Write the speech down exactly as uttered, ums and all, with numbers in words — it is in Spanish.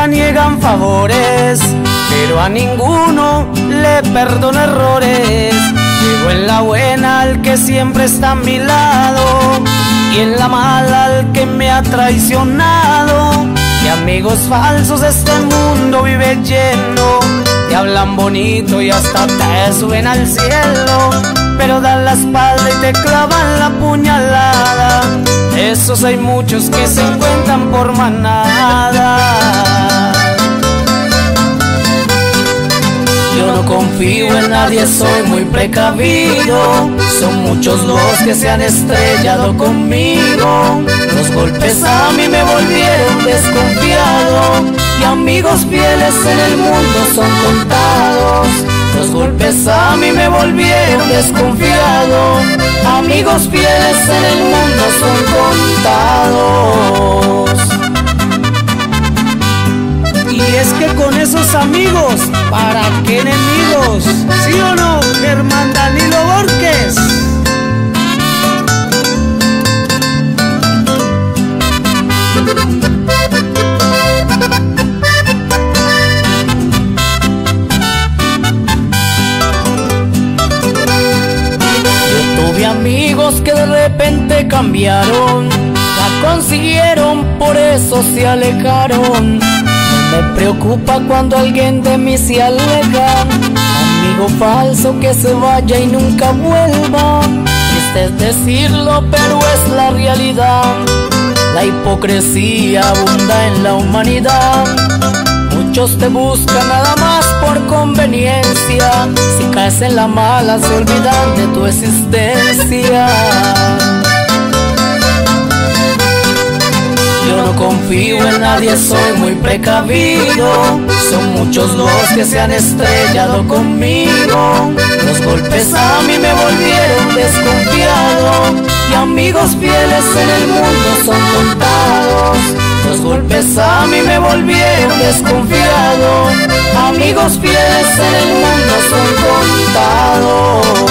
nunca niegan favores, pero a ninguno le perdono errores. Llevo en la buena al que siempre está a mi lado, y en la mala al que me ha traicionado. De amigos falsos este mundo vive lleno, te hablan bonito y hasta te suben al cielo, pero dan la espalda y te clavan la puñalada. De esos hay muchos que se encuentran por manada. Yo no confío en nadie, soy muy precavido. Son muchos los que se han estrellado conmigo. Los golpes a mí me volvieron desconfiado, y amigos fieles en el mundo son contados. Los golpes a mí me volvieron desconfiado, amigos fieles en el mundo son contados. Y es que con esos amigos, ¿para qué enemigos? ¿Sí o no, Germán Danilo Borges? Amigos que de repente cambiaron, la consiguieron, por eso se alejaron. No me preocupa cuando alguien de mí se aleja, amigo falso que se vaya y nunca vuelva. Triste es decirlo, pero es la realidad. La hipocresía abunda en la humanidad. Muchos te buscan nada más por conveniencia. Si caes en la mala se olvidan de tu existencia. Yo no confío en nadie, soy muy precavido. Son muchos los que se han estrellado conmigo. Los golpes a mí me volvieron desconfiado, y amigos fieles en el mundo son contados. Los golpes a mí me volvieron desconfiado, amigos fieles en el mundo son contados.